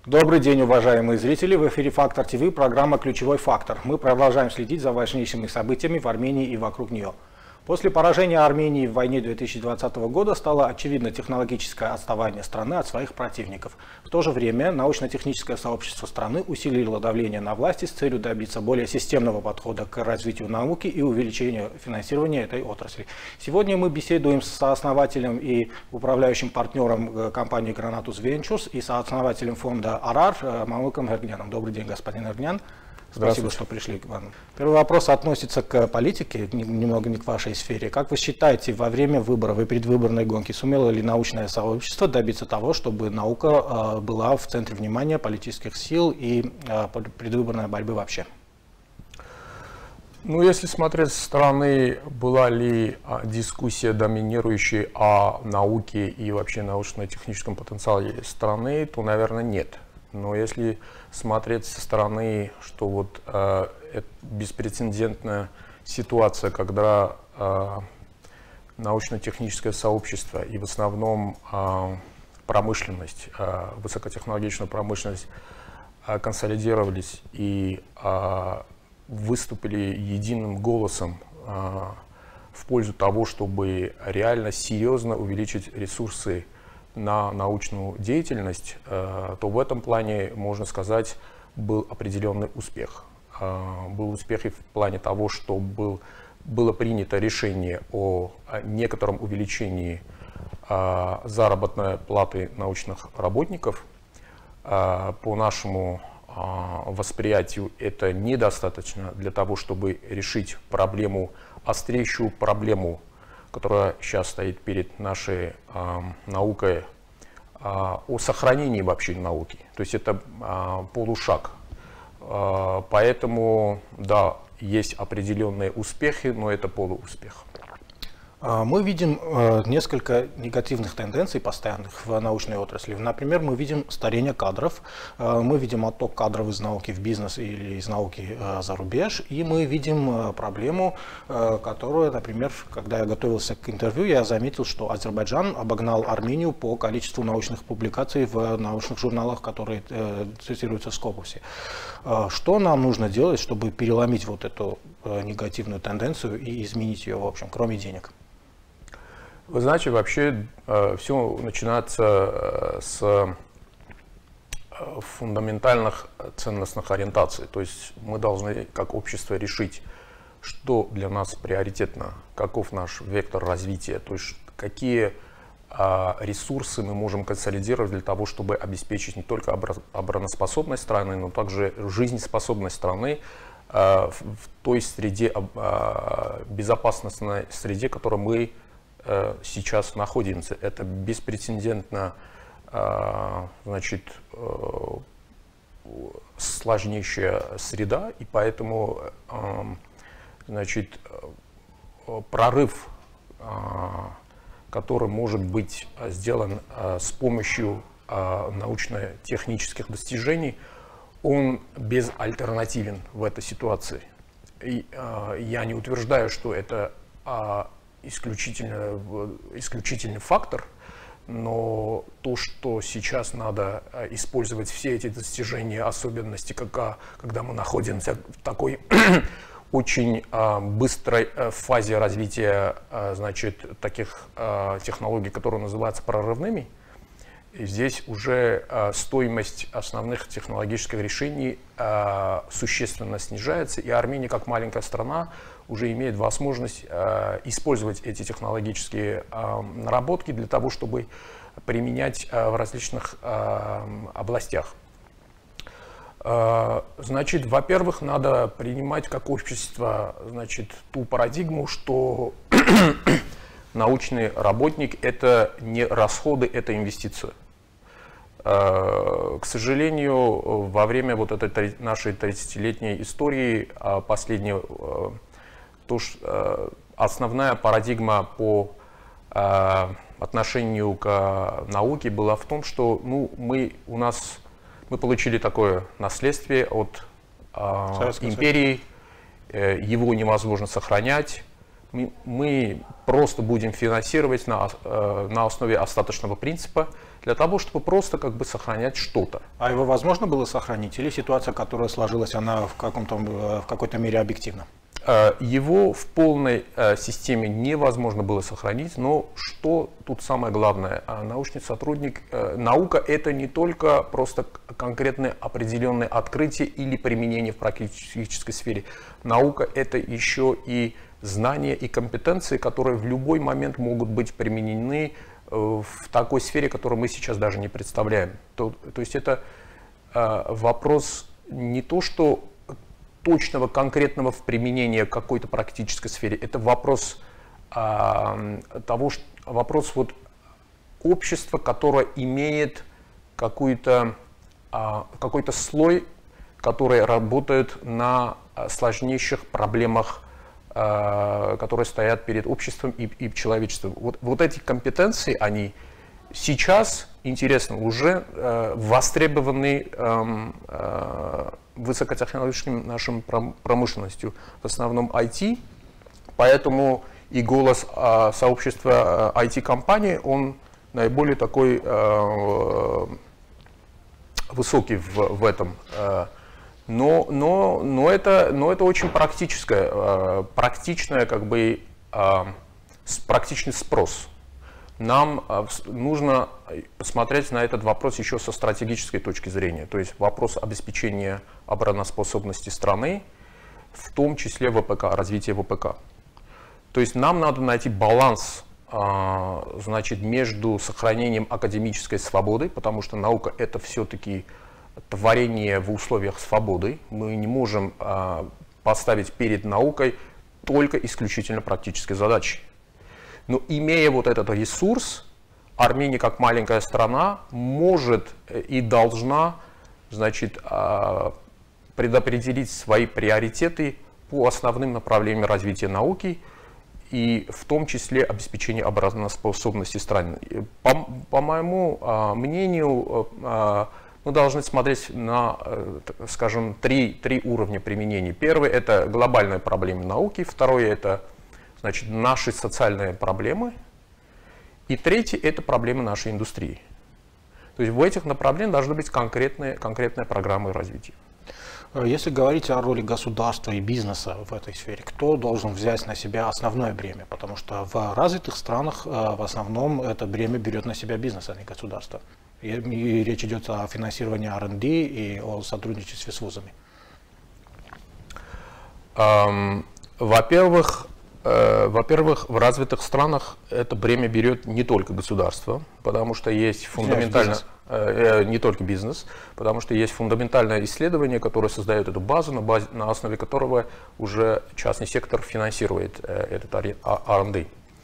Добрый день, уважаемые зрители! В эфире «Фактор ТВ», программа «Ключевой фактор». Мы продолжаем следить за важнейшими событиями в Армении и вокруг нее. После поражения Армении в войне 2020 года стало очевидно технологическое отставание страны от своих противников. В то же время научно-техническое сообщество страны усилило давление на власти с целью добиться более системного подхода к развитию науки и увеличению финансирования этой отрасли. Сегодня мы беседуем с сооснователем и управляющим партнером компании Granatus Ventures и сооснователем фонда Арар Мамлуком Эргняном. Добрый день, господин Эргнян. Спасибо, что пришли к вам. Первый вопрос относится к политике, немного не к вашей сфере. Как вы считаете, во время выборов и предвыборной гонки сумело ли научное сообщество добиться того, чтобы наука была в центре внимания политических сил и предвыборной борьбы вообще? Ну, если смотреть со стороны, была ли дискуссия доминирующей о науке и вообще научно-техническом потенциале страны, то, наверное, нет. Но если смотреть со стороны, что вот это беспрецедентная ситуация, когда научно-техническое сообщество и в основном промышленность, высокотехнологичная промышленность консолидировались и выступили единым голосом в пользу того, чтобы реально серьезно увеличить ресурсы на научную деятельность, то в этом плане, можно сказать, был определенный успех. Был успех и в плане того, что было принято решение о некотором увеличении заработной платы научных работников. По нашему восприятию это недостаточно для того, чтобы решить проблему, острейшую проблему, которая сейчас стоит перед нашей наукой, о сохранении вообще науки. То есть это полушаг. Поэтому, да, есть определенные успехи, но это полууспех. Мы видим несколько негативных тенденций постоянных в научной отрасли. Например, мы видим старение кадров, мы видим отток кадров из науки в бизнес или из науки за рубеж, и мы видим проблему, которую, например, когда я готовился к интервью, я заметил, что Азербайджан обогнал Армению по количеству научных публикаций в научных журналах, которые цитируются в Скопусе. Что нам нужно делать, чтобы переломить вот эту негативную тенденцию и изменить ее, в общем, кроме денег? Вы знаете, вообще все начинается с фундаментальных ценностных ориентаций. То есть мы должны как общество решить, что для нас приоритетно, каков наш вектор развития, то есть какие ресурсы мы можем консолидировать для того, чтобы обеспечить не только обороноспособность страны, но также жизнеспособность страны в той среде, безопасностной среде, в которой мы сейчас находимся. Это беспрецедентно, значит, сложнейшая среда, и поэтому, значит, прорыв, который может быть сделан с помощью научно-технических достижений, он безальтернативен в этой ситуации. И я не утверждаю, что это исключительный фактор, но то, что сейчас надо использовать все эти достижения, особенности, когда мы находимся в такой очень быстрой фазе развития, значит, таких технологий, которые называются прорывными, и здесь уже стоимость основных технологических решений существенно снижается, и Армения, как маленькая страна, уже имеет возможность использовать эти технологические наработки для того, чтобы применять в различных областях. Значит, во-первых, надо принимать как общество, значит, ту парадигму, что научный работник – это не расходы, это инвестиция. К сожалению, во время вот этой нашей 30-летней истории, последней, основная парадигма по отношению к науке была в том, что мы получили такое наследие от империи, его невозможно сохранять, Мы просто будем финансировать на основе остаточного принципа для того, чтобы просто как бы сохранять что-то. А его возможно было сохранить или ситуация, которая сложилась, она в какой-то мере объективна? Его в полной системе невозможно было сохранить, но что тут самое главное? Научный сотрудник, наука — это не только просто конкретное определенное открытие или применение в практической сфере. Наука — это еще и знания и компетенции, которые в любой момент могут быть применены в такой сфере, которую мы сейчас даже не представляем. То есть это вопрос не то, что точного, конкретного в применении какой-то практической сфере. Это вопрос вопрос вот общества, которое имеет какой-то слой, который работает на сложнейших проблемах, которые стоят перед обществом и человечеством. Вот эти компетенции, они сейчас, интересно, уже востребованы высокотехнологичной нашей промышленностью, в основном IT, поэтому и голос сообщества IT-компаний, он наиболее такой высокий в этом. Но это очень практичный спрос. Нам нужно посмотреть на этот вопрос еще со стратегической точки зрения, то есть вопрос обеспечения обороноспособности страны, в том числе ВПК, развития ВПК. То есть нам надо найти баланс, значит, между сохранением академической свободы, потому что наука — это все-таки творение в условиях свободы. Мы не можем поставить перед наукой только исключительно практические задачи. Но имея вот этот ресурс, Армения, как маленькая страна, может и должна, значит, предопределить свои приоритеты по основным направлениям развития науки и в том числе обеспечение обороноспособности страны. По моему мнению, мы должны смотреть на, скажем, три уровня применения. Первый — это глобальные проблемы науки, второй — это, значит, наши социальные проблемы, и третий — это проблемы нашей индустрии. То есть в этих направлениях должны быть конкретные программы развития. Если говорить о роли государства и бизнеса в этой сфере, кто должен взять на себя основное бремя? Потому что в развитых странах в основном это бремя берет на себя бизнес, а не государство. И речь идет о финансировании R&D и о сотрудничестве с вузами. Во-первых, в развитых странах это бремя берет не только государство, потому что есть фундаментально... Не только бизнес, потому что есть фундаментальное исследование, которое создает эту базу, на основе которого уже частный сектор финансирует этот R&D.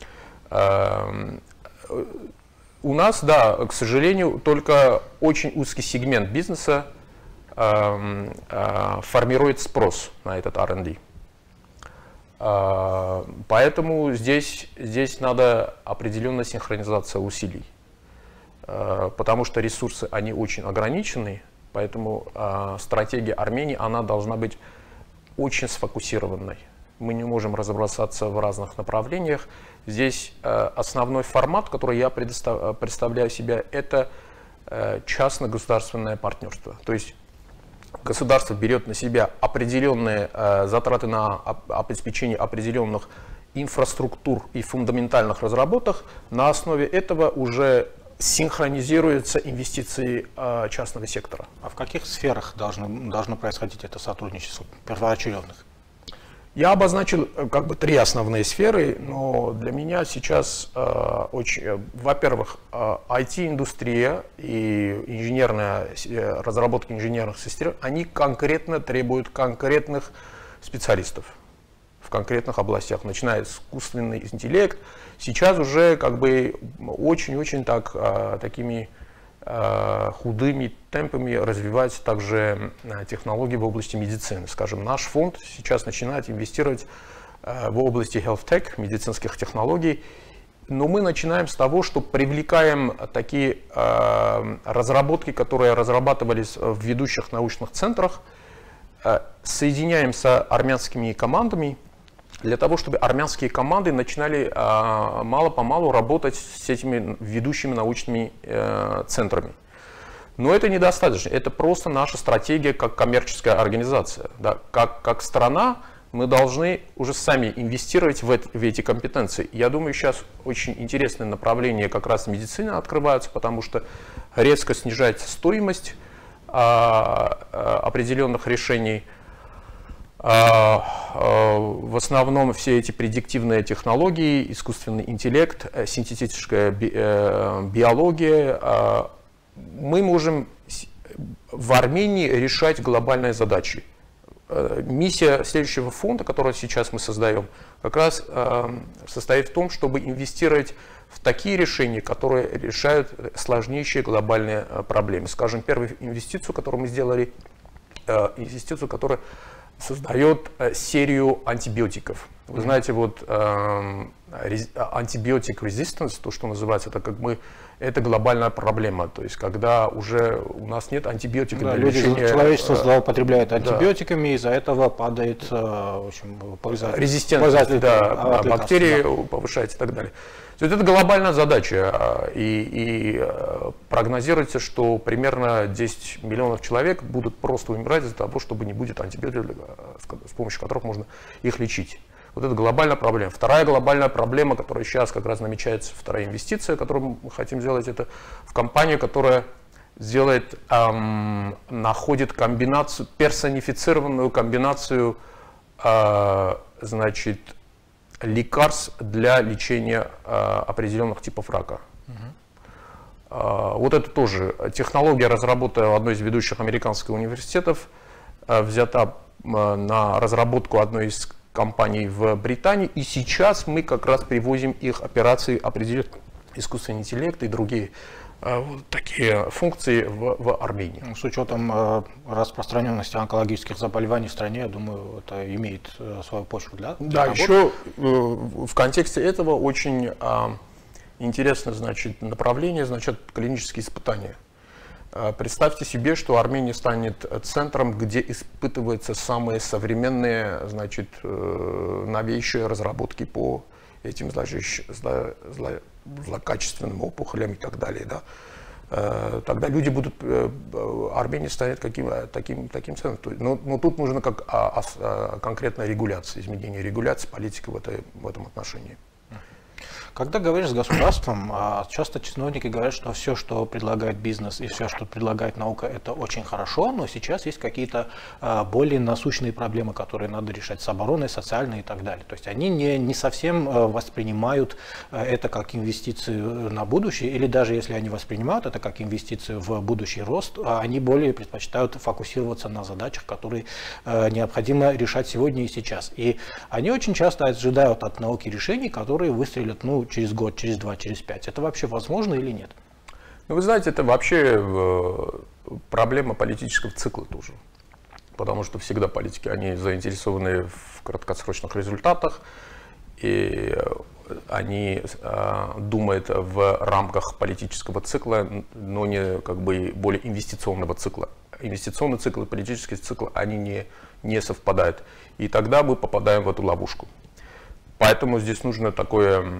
У нас, да, к сожалению, только очень узкий сегмент бизнеса формирует спрос на этот R&D. Поэтому здесь надо определенная синхронизация усилий, потому что ресурсы, они очень ограничены, поэтому стратегия Армении, она должна быть очень сфокусированной. Мы не можем разбросаться в разных направлениях. Здесь основной формат, который я представляю себе, это частно-государственное партнерство. То есть государство берет на себя определенные затраты на обеспечение определенных инфраструктур и фундаментальных разработок. На основе этого уже синхронизируются инвестиции частного сектора. А в каких сферах должно происходить это сотрудничество первоочередных? Я обозначил как бы три основные сферы, но для меня сейчас, во-первых, IT-индустрия и разработка инженерных систем, они конкретно требуют конкретных специалистов в конкретных областях, начиная с искусственный интеллект. Сейчас уже как бы очень-очень такими худыми темпами развиваются также технологии в области медицины. Скажем, наш фонд сейчас начинает инвестировать в области health tech, медицинских технологий, но мы начинаем с того, что привлекаем такие разработки, которые разрабатывались в ведущих научных центрах, соединяем с армянскими командами для того, чтобы армянские команды начинали мало-помалу работать с этими ведущими научными центрами. Но это недостаточно, это просто наша стратегия как коммерческая организация. Да? Как страна мы должны уже сами инвестировать в эти компетенции. Я думаю, сейчас очень интересные направления как раз в медицине открываются, потому что резко снижается стоимость определенных решений. В основном все эти предиктивные технологии, искусственный интеллект, синтетическая биология, мы можем в Армении решать глобальные задачи. Миссия следующего фонда, который сейчас мы создаем, как раз состоит в том, чтобы инвестировать в такие решения, которые решают сложнейшие глобальные проблемы. Скажем, первую инвестицию, которую мы сделали, инвестицию, которая создает серию антибиотиков. Вы знаете, вот антибиотик resistance, то, что называется, это глобальная проблема. То есть, когда уже у нас нет антибиотиков для лечения... Человечество злоупотребляет антибиотиками, из-за этого падает в общем, резистентность, бактерии повышается и так далее. То есть это глобальная задача, и прогнозируется, что примерно 10 миллионов человек будут просто умирать из-за того, чтобы не будет антибиотиков, с помощью которых можно их лечить. Вот это глобальная проблема. Вторая глобальная проблема, которая сейчас как раз намечается, вторая инвестиция, которую мы хотим сделать, это в компанию, которая находит комбинацию, персонифицированную комбинацию, значит, лекарств для лечения определенных типов рака. Вот это тоже технология, разработана в одной из ведущих американских университетов, взята на разработку одной из компаний в Британии, и сейчас мы как раз привозим их операции определить искусственный интеллект и другие вот такие функции в Армении. С учетом распространенности онкологических заболеваний в стране, я думаю, это имеет свою почву для Да, еще в контексте этого очень интересное, значит, направление, значит, клинические испытания. Представьте себе, что Армения станет центром, где испытываются самые современные, значит, новейшие разработки по этим злокачественным опухолям и так далее. Да. Тогда люди будут, Армения станет таким центром. Но тут нужна конкретная регуляция, изменение регуляции, политики в этом отношении. Когда говоришь с государством, часто чиновники говорят, что все, что предлагает бизнес и все, что предлагает наука, это очень хорошо, но сейчас есть какие-то более насущные проблемы, которые надо решать с обороной, социальной и так далее. То есть они не совсем воспринимают это как инвестицию на будущее, или даже если они воспринимают это как инвестицию в будущий рост, они более предпочитают фокусироваться на задачах, которые необходимо решать сегодня и сейчас. И они очень часто ожидают от науки решений, которые выстрелят, через год, через 2, через 5. Это вообще возможно или нет? Вы знаете, это вообще проблема политического цикла тоже. Потому что всегда политики, они заинтересованы в краткосрочных результатах, и они думают в рамках политического цикла, но не более инвестиционного цикла. Инвестиционный цикл и политический цикл, они не совпадают. И тогда мы попадаем в эту ловушку. Поэтому здесь нужно такое,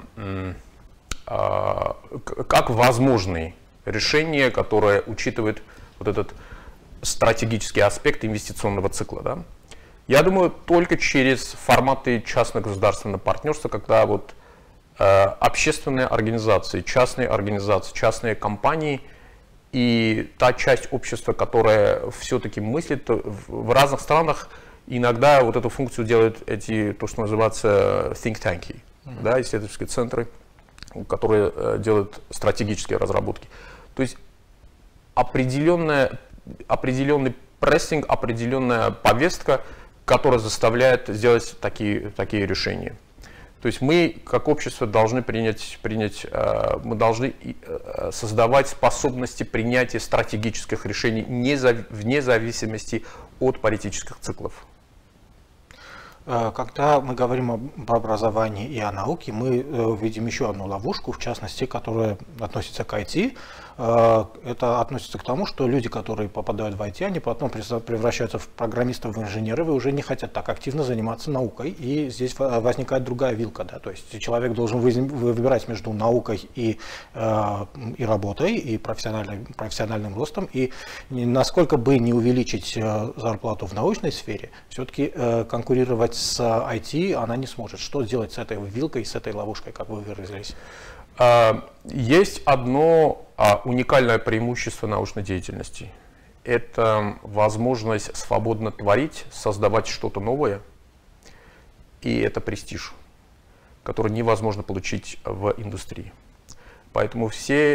как возможное решение, которое учитывает вот этот стратегический аспект инвестиционного цикла. Да? Я думаю, только через форматы частно-государственного партнерства, когда вот общественные организации, частные компании и та часть общества, которая все-таки мыслит в разных странах, иногда вот эту функцию делают то, что называется think tanks, да, исследовательские центры, которые делают стратегические разработки. То есть определенный прессинг, определенная повестка, которая заставляет сделать такие решения. То есть мы, как общество, должны мы должны создавать способности принятия стратегических решений вне зависимости от политических циклов. Когда мы говорим об образовании и о науке, мы видим еще одну ловушку, в частности, которая относится к IT. Это относится к тому, что люди, которые попадают в IT, они потом превращаются в программистов, в инженеров и уже не хотят так активно заниматься наукой. И здесь возникает другая вилка. Да? То есть человек должен выбирать между наукой и работой, и профессиональным ростом. И насколько бы не увеличить зарплату в научной сфере, все-таки конкурировать с IT она не сможет. Что сделать с этой вилкой, с этой ловушкой, как вы выразились? Есть одно уникальное преимущество научной деятельности. Это возможность свободно творить, создавать что-то новое. И это престиж, который невозможно получить в индустрии. Поэтому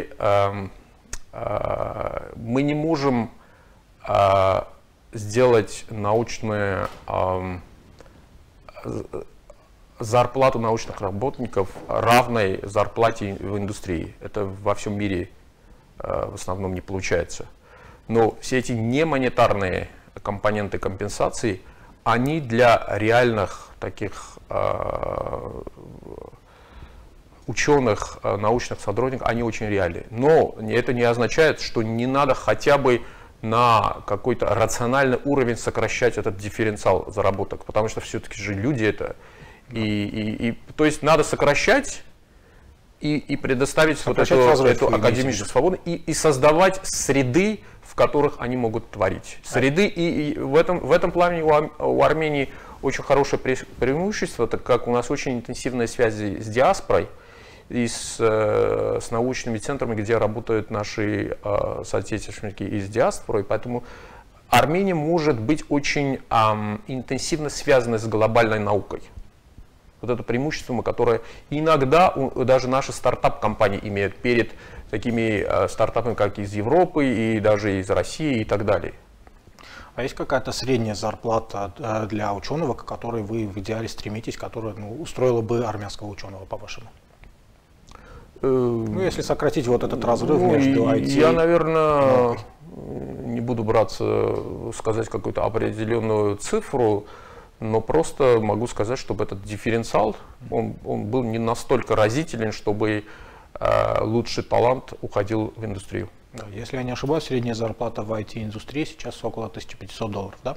мы не можем сделать научную зарплату научных работников равной зарплате в индустрии. Это во всем мире в основном не получается. Но все эти немонетарные компоненты компенсации, они для реальных таких ученых, научных сотрудников, они очень реальны. Но это не означает, что не надо хотя бы на какой-то рациональный уровень сокращать этот дифференциал заработок, потому что все-таки же люди это. То есть надо сокращать и предоставить вот эту академическую свободу и создавать среды, в которых они могут творить. Среды, и в этом плане у Армении очень хорошее преимущество, так как у нас очень интенсивные связи с диаспорой и с научными центрами, где работают наши соотечественники из диаспоры, поэтому Армения может быть очень интенсивно связана с глобальной наукой. Вот это преимущество, которое иногда даже наши стартап-компании имеют перед такими стартапами, как из Европы и даже из России и так далее. А есть какая-то средняя зарплата для ученого, к которой вы в идеале стремитесь, которая устроила бы армянского ученого, по-вашему? Если сократить вот этот разрыв между IT и я, наверное, не буду браться сказать какую-то определенную цифру, но просто могу сказать, чтобы этот дифференциал, он был не настолько разителен, чтобы лучший талант уходил в индустрию. Да, если я не ошибаюсь, средняя зарплата в IT-индустрии сейчас около $1500, да?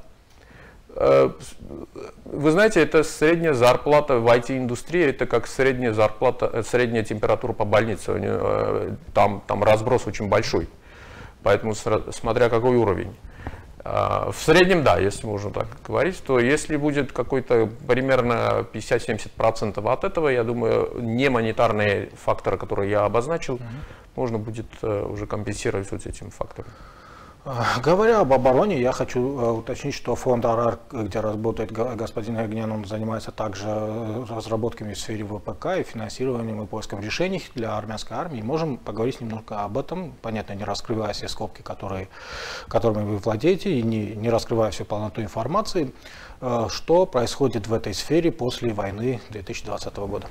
Вы знаете, это средняя зарплата в IT-индустрии, это как средняя зарплата, средняя температура по больнице. Там разброс очень большой, поэтому смотря какой уровень. В среднем, да, если можно так говорить, то если будет какой-то примерно 50-70% от этого, я думаю, не монетарные факторы, которые я обозначил, можно будет уже компенсировать вот этим фактором. Говоря об обороне, я хочу уточнить, что фонд АРАР, где работает господин Эгнян, он занимается также разработками в сфере ВПК и финансированием и поиском решений для армянской армии. Можем поговорить немного об этом, понятно, не раскрывая все скобки, которыми вы владеете, и не раскрывая всю полноту информации. Что происходит в этой сфере после войны 2020 года?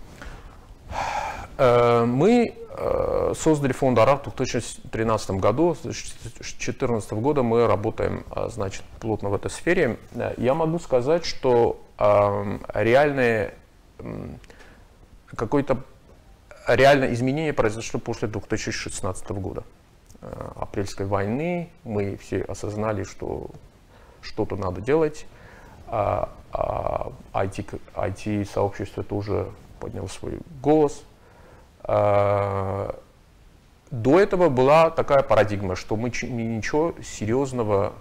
Мы создали фонд АРАР в 2013 году. С 2014 года мы работаем, значит, плотно в этой сфере. Я могу сказать, что какое-то реальное изменение произошло после 2016 года. Апрельской войны. Мы все осознали, что что-то надо делать. IT-сообщество тоже подняло свой голос. До этого была такая парадигма, что мы ничего серьезного,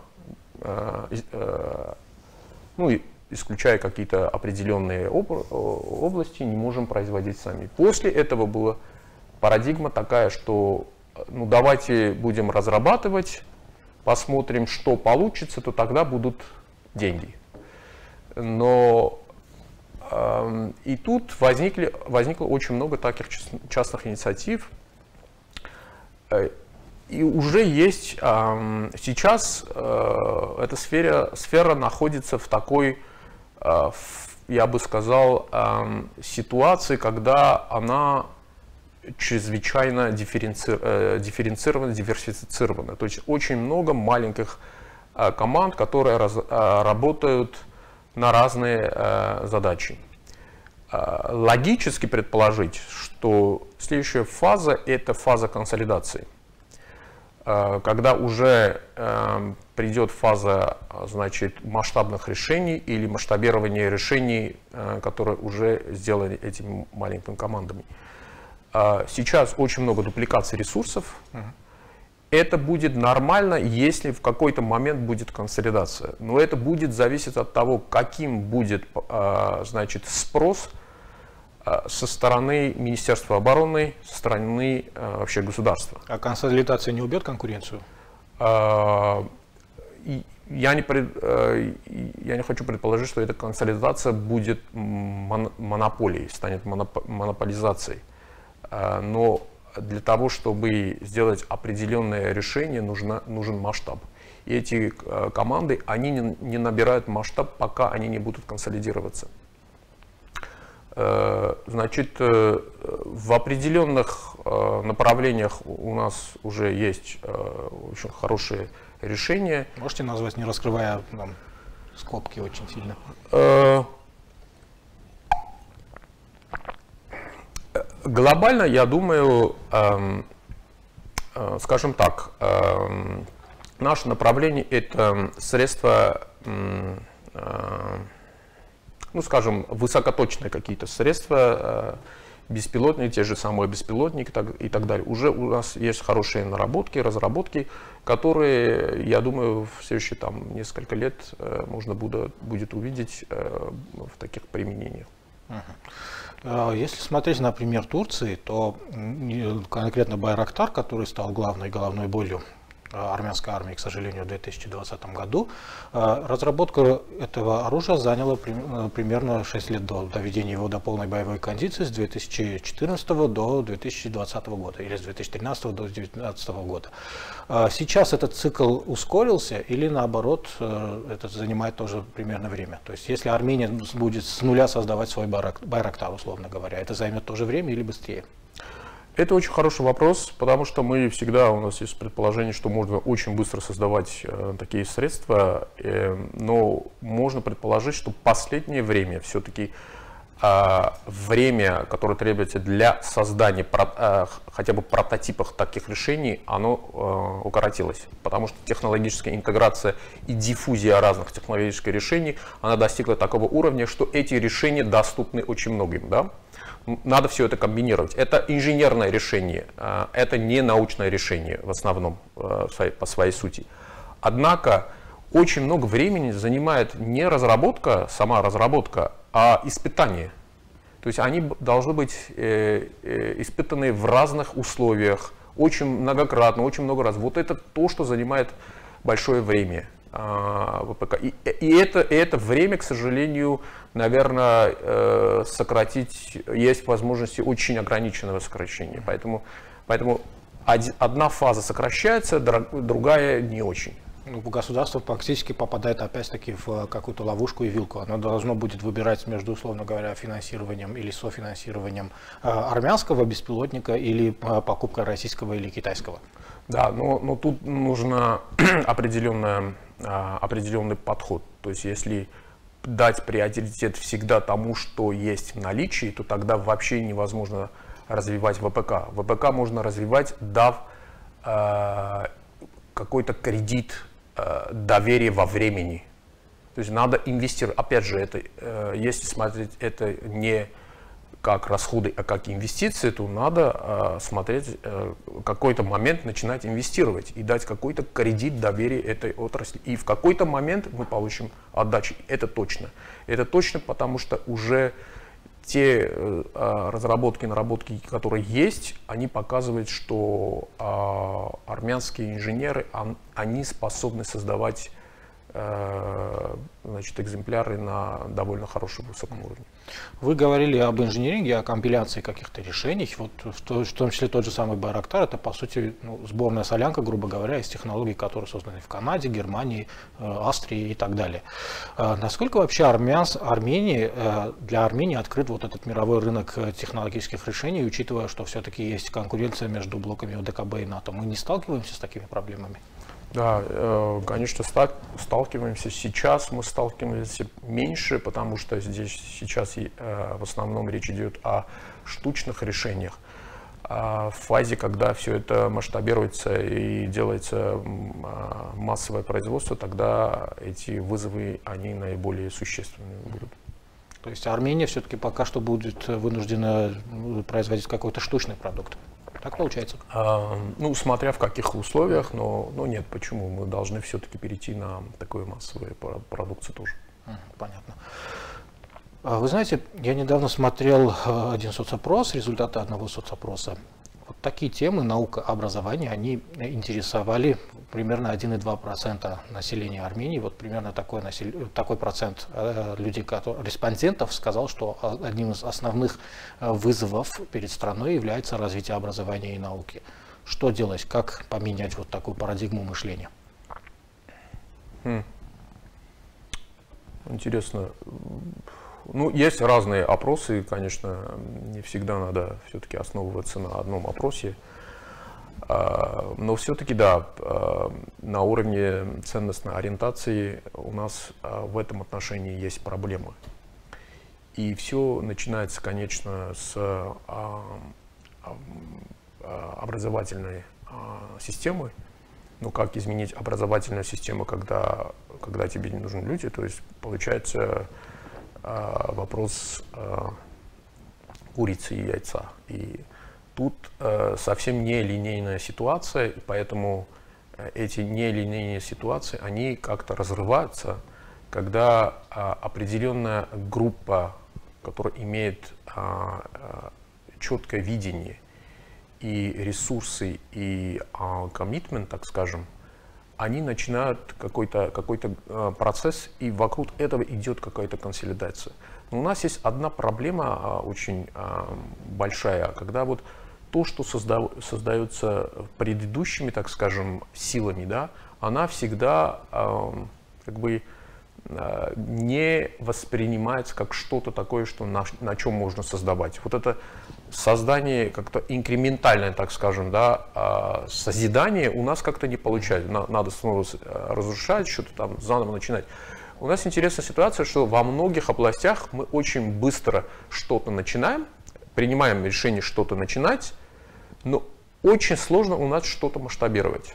исключая какие-то определенные области, не можем производить сами. После этого была парадигма такая, что давайте будем разрабатывать, посмотрим, что получится, то тогда будут деньги. Но и тут возникло очень много таких частных инициатив. И уже есть, сейчас эта сфера находится в такой, я бы сказал, ситуации, когда она чрезвычайно дифференцирована, диверсифицирована. То есть очень много маленьких команд, которые работают на разные задачи. Логически предположить, что следующая фаза – это фаза консолидации. Когда уже придет фаза, значит, масштабных решений или масштабирования решений, которые уже сделаны этими маленькими командами. Сейчас очень много дупликаций ресурсов. Это будет нормально, если в какой-то момент будет консолидация. Но это будет зависеть от того, каким будет, значит, спрос со стороны Министерства обороны, со стороны вообще государства. А консолидация не убьет конкуренцию? Я не хочу предположить, что эта консолидация будет монополией, станет монополизацией. Но для того, чтобы сделать определенное решение, нужен масштаб. И эти команды, они не набирают масштаб, пока они не будут консолидироваться. Значит, в определенных направлениях у нас уже есть очень хорошие решения. Можете назвать, не раскрывая нам скобки очень сильно? Глобально, я думаю, скажем так, наше направление – это средства, ну, скажем, высокоточные какие-то средства, беспилотные, те же самые беспилотники и так далее. Уже у нас есть хорошие наработки, разработки, которые, я думаю, в следующие там, несколько лет можно будет увидеть в таких применениях. Если смотреть на пример Турции, то конкретно Байрактар, который стал главной головной болью армянской армии, к сожалению, в 2020 году, разработка этого оружия заняла примерно 6 лет до доведения его до полной боевой кондиции с 2014 до 2020 года или с 2013 до 2019 года. Сейчас этот цикл ускорился или наоборот это занимает тоже примерно время? То есть если Армения будет с нуля создавать свой Байрактар, условно говоря, это займет тоже время или быстрее? Это очень хороший вопрос, потому что мы всегда, у нас есть предположение, что можно очень быстро создавать такие средства, но можно предположить, что последнее время все-таки время, которое требуется для создания хотя бы прототипов таких решений, оно укоротилось, потому что технологическая интеграция и диффузия разных технологических решений, она достигла такого уровня, что эти решения доступны очень многим, да? Надо все это комбинировать. Это инженерное решение, это не научное решение в основном по своей сути. Однако очень много времени занимает не разработка, сама разработка, а испытание. То есть они должны быть испытаны в разных условиях, очень многократно, очень много раз. Вот это то, что занимает большое время. ВПК. И это время, к сожалению, наверное, сократить есть возможности очень ограниченного сокращения. Поэтому одна фаза сокращается, другая не очень. Государство практически попадает опять-таки в какую-то ловушку и вилку. Оно должно будет выбирать между, условно говоря, финансированием или софинансированием армянского беспилотника или покупкой российского или китайского. Да, но тут нужно определенный подход. То есть если дать приоритет всегда тому, что есть в наличии, то тогда вообще невозможно развивать ВПК. ВПК можно развивать, дав какой-то кредит доверия во времени. То есть надо инвестировать. Опять же, если смотреть это не как расходы, а как инвестиции, то надо смотреть какой-то момент, начинать инвестировать и дать какой-то кредит доверия этой отрасли. И в какой-то момент мы получим отдачу. Это точно. Это точно, потому что уже те разработки, наработки, которые есть, они показывают, что армянские инженеры, они способны создавать значит, экземпляры на довольно хорошем высоком уровне. Вы говорили об инжиниринге, о компиляции каких-то решений. Вот в том числе тот же самый Байрактар, это по сути сборная солянка, грубо говоря, из технологий, которые созданы в Канаде, Германии, Австрии и так далее. Насколько вообще для Армении открыт вот этот мировой рынок технологических решений, учитывая, что все-таки есть конкуренция между блоками ОДКБ и НАТО? Мы не сталкиваемся с такими проблемами? Да, конечно, сталкиваемся. Сейчас мы сталкиваемся меньше, потому что здесь сейчас в основном речь идет о штучных решениях. А в фазе, когда все это масштабируется и делается массовое производство, тогда эти вызовы, они наиболее существенные будут. То есть Армения все-таки пока что будет вынуждена производить какой-то штучный продукт. Так получается? Ну, смотря в каких условиях, но нет, почему? Мы должны все-таки перейти на такую массовую продукцию тоже. Понятно. Вы знаете, я недавно смотрел один соцопрос, результаты одного соцопроса. Вот такие темы, наука, образование, они интересовали примерно 1,2% населения Армении. Вот примерно такой процент людей, респондентов, сказал, что одним из основных вызовов перед страной является развитие образования и науки. Что делать, как поменять вот такую парадигму мышления? Интересно. Ну, есть разные опросы, конечно, не всегда надо все-таки основываться на одном опросе, но все-таки, да, на уровне ценностной ориентации у нас в этом отношении есть проблемы. И все начинается, конечно, с образовательной системы. Ну, как изменить образовательную систему, когда тебе не нужны люди, то есть получается вопрос курицы и яйца. И тут совсем нелинейная ситуация, и поэтому эти нелинейные ситуации, они как-то разрываются, когда определенная группа, которая имеет четкое видение и ресурсы, и коммитмент, так скажем, они начинают какой-то процесс, и вокруг этого идет какая-то консолидация. Но у нас есть одна проблема очень большая, когда вот то, что создается предыдущими, так скажем, силами, да, она всегда как бы не воспринимается как что-то такое, что на чем можно создавать. Вот это создание как-то инкрементальное, так скажем, да, созидание у нас как-то не получается. Надо снова разрушать, что-то там заново начинать. У нас интересная ситуация, что во многих областях мы очень быстро что-то начинаем, принимаем решение что-то начинать, но очень сложно у нас что-то масштабировать.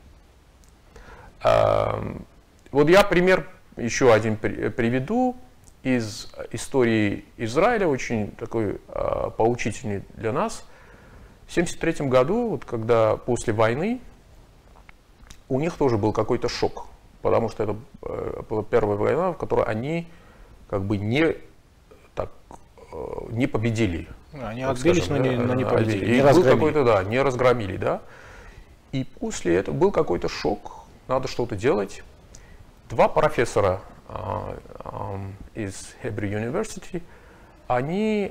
Вот я пример еще один приведу из истории Израиля, очень такой поучительный для нас. В 1973 году, вот когда после войны, у них тоже был какой-то шок, потому что это была первая война, в которой они как бы не победили. Они отбились, но не победили. И был какой-то, да, не разгромили, да. И после этого был какой-то шок, надо что-то делать. Два профессора из Hebrew University, они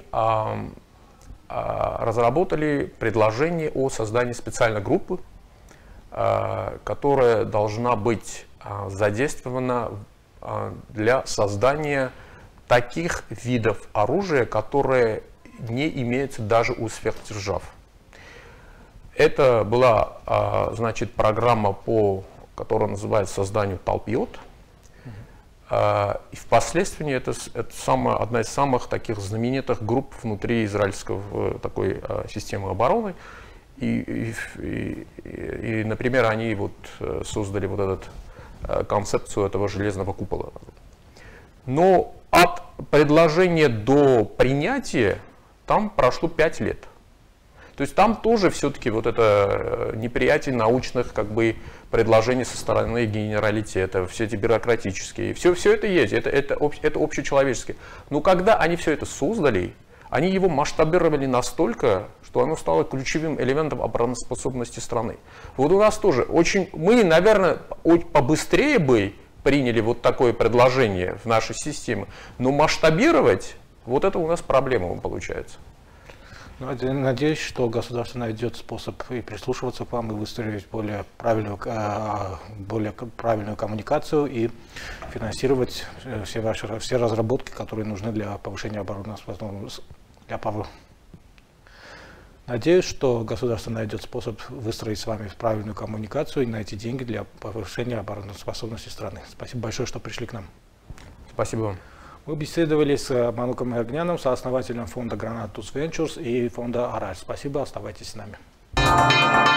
разработали предложение о создании специальной группы, которая должна быть задействована для создания таких видов оружия, которые не имеются даже у сверхдержав. Это была, значит, программа, которая называется «Созданию Талпиот». И впоследствии это одна из самых таких знаменитых групп внутри израильской такой системы обороны. И, например, они вот создали вот эту концепцию этого железного купола. Но от предложения до принятия там прошло 5 лет. То есть там тоже все-таки вот это неприятие научных как бы предложений со стороны генералитета, все эти бюрократические, все это есть, это общечеловеческое. Но когда они все это создали, они его масштабировали настолько, что оно стало ключевым элементом обороноспособности страны. Вот у нас тоже мы, наверное, побыстрее бы приняли вот такое предложение в нашей системе, но масштабировать, вот это у нас проблема получается. Надеюсь, что государство найдет способ и прислушиваться к вам, и выстроить более правильную коммуникацию, и финансировать все разработки, которые нужны для повышения обороноспособности. Надеюсь, что государство найдет способ выстроить с вами правильную коммуникацию и найти деньги для повышения обороноспособности страны. Спасибо большое, что пришли к нам. Спасибо вам. Мы беседовали с Мануком Эргняном, сооснователем фонда Granatus Ventures и фонда Араль. Спасибо, оставайтесь с нами.